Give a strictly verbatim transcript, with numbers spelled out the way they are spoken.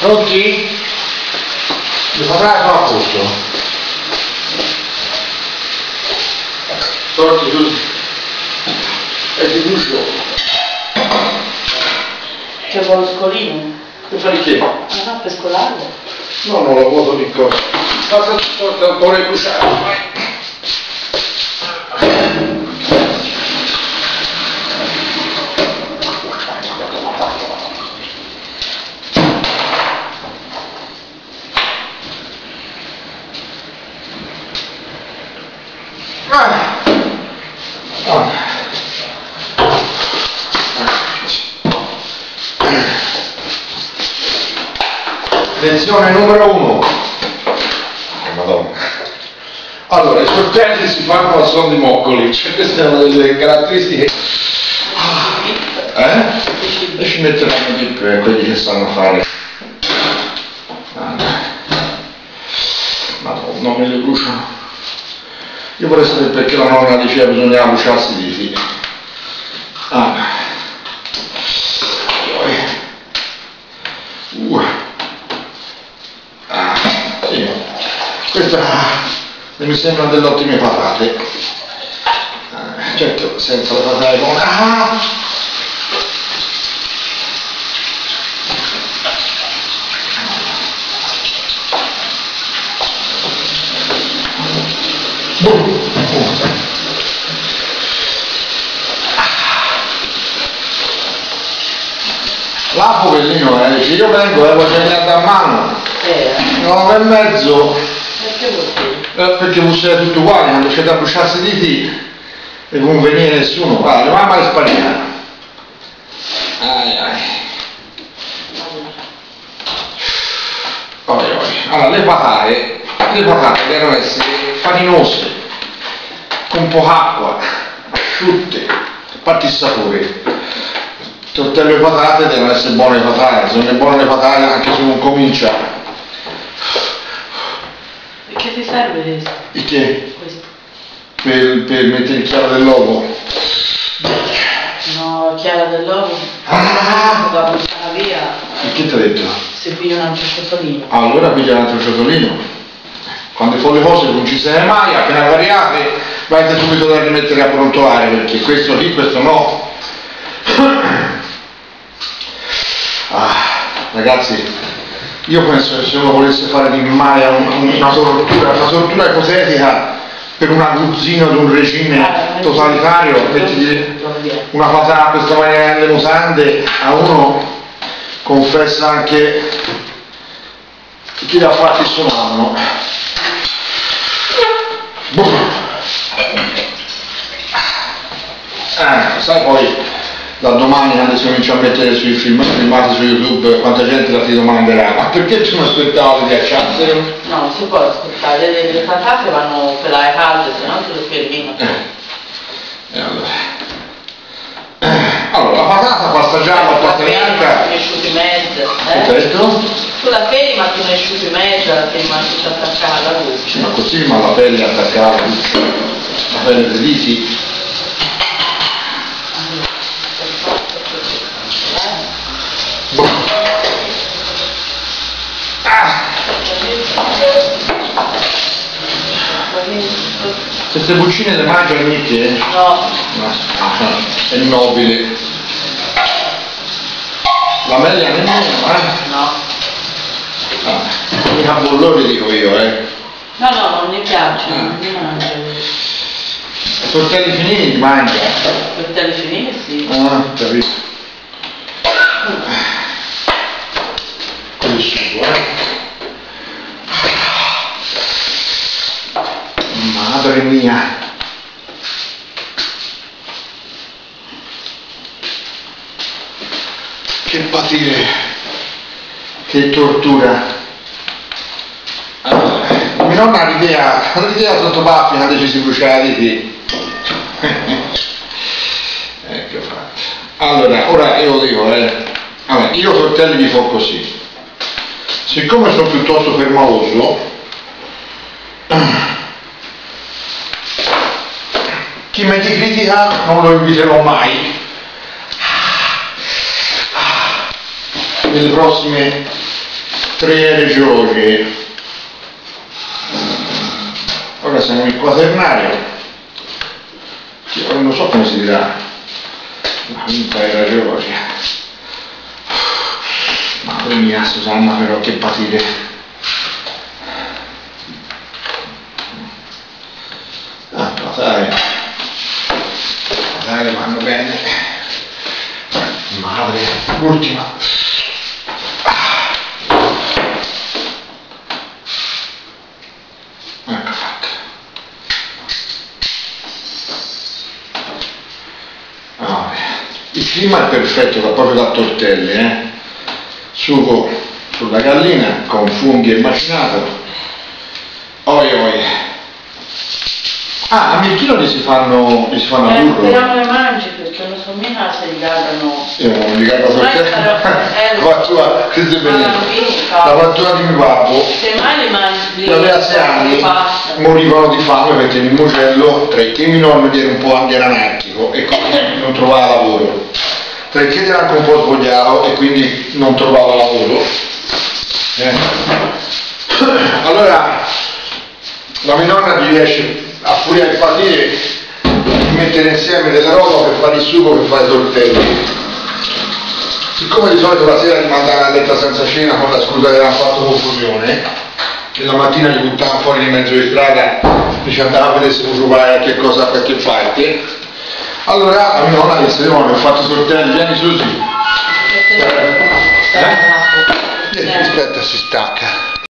Pronti? Mi farai a posto? Pronti tutti? E ti brucio. C'è un lo scolino? Per fare che? Ah no, per scolarlo? No, non lo vuoto di cosa. Basta porta un po' le bruciare, vai. Lezione numero uno. Oh, Madonna. Allora, i sorteggi si fanno a suon di moccoli, cioè queste sono delle caratteristiche. Eh? E ci metteranno di per quelli che sanno fare. Madonna, non me le bruciano. Io vorrei sapere perché la nonna diceva che bisognava bruciarsi i diti. Ah. Uh. Ah, sì. Questa mi sembrano delle ottime patate. Ah, certo, senza le patate con... Ah! Uh. Là poverino, eh, dice io vengo e eh, voglio venire a mano. Eh. nove e mezzo. Perché vuol dire? Eh, perché fosse tutto uguale, quando c'è da bruciarsi i diti e non venire nessuno, guarda, mamma è sbagliata. Ai ai. Oi, oi. Allora, le patate, le patate devono essere farinose, con poca acqua, asciutte, a parte il sapore. Tortello e patate devono essere buone patate, sono buone le patate anche se non comincia. E che ti serve questo? E che? Questo? Per, per mettere il chiaro dell'uovo. No, chiara dell'uovo. Ah! Da buttare via. E che ti ha detto? Se piglio un altro ciotolino. Allora piglia un altro ciotolino. Quando fa le cose non ci sei mai, appena variate, vai subito da rimettere a brontolare, perché questo sì, questo no. Ah, ragazzi, io penso che se uno volesse fare di male a un, una tortura, una tortura ipotetica per un aguzzino di un regime totalitario, metti una patata a questa maniera nelle mutande, a uno confessa anche chi l'ha fatto il suo nonno. Eh, sai poi da domani quando si comincia a mettere sui film, filmati su YouTube, quanta gente la ti domanderà ma perché tu non aspettavi di acciassero? No, non si può aspettare, le, le patate vanno per la calda, se no te lo fermino. Eh. E allora. Eh. Allora, la patata, pasta gialla, pasta bianca. Ma asciuti mezza, eh? Perfetto. Tu la fermi ma ti asciuti mezza, la fermi ma tutta attaccata alla luce. Ma così, ma la pelle attaccata, la pelle dei diti. Queste buccine le mangiano mica? No. No. Ah, è nobile. La meglio nemmeno, eh? No. Ah, mica bollore dico io, eh? No, no, non mi piace, Ah. non mi mangio. Tortelli finiti ti mangia? Tortelli finiti, sì. Ah, capito. Quello è sugo, eh? Madre mia. Che patire, che tortura. Allora, mia nonna ha l'idea, l'idea sotto baffi quando ci si bruciava di qui. Ecco fatto. Allora, ora io lo dico, eh. Allora, io tortelli li fo così. Siccome sono piuttosto permaloso, chi mi critica non lo inviterò mai nelle prossime tre regioni. Ora siamo in quaternario, non so come si dirà, la quinta era Georgia. Madre mia Susanna, però che patire. Ah, dai, dai, vanno bene. Madre, l'ultima. Ecco fatto. Ah, il clima è perfetto, fa proprio da tortelle, eh? Sugo sulla gallina con funghi e macinato. Oi oi. Ah, a Mirchino li si fanno, li si fanno a Eh, burro. speriamo le mangi perché non so mica se li gadano. Io non mi ricordo tortelle. La fattura, questo è bellissimo. La fattura di mio babbo. Se mai li mangi Da diversi anni morivano di fame perché il mugello, tra il che mio nonno era un po' anche anarchico e quindi non trovava lavoro, tra il che era anche un po' svogliato e quindi non trovava lavoro. Eh. Allora la mia nonna gli riesce a furia di patire di mettere insieme delle roba per fare il sugo, per fare i tortelli. Siccome di solito la sera li mandava a letto senza cena con la scusa che avevano fatto confusione, e la mattina li buttavano fuori in mezzo di strada, dice andava a vedere se trovare qualche cosa da qualche parte. Allora la mia nonna disse: no, ho fatto i tortelli, vieni Susi. Eh? Eh? Aspetta, si stacca.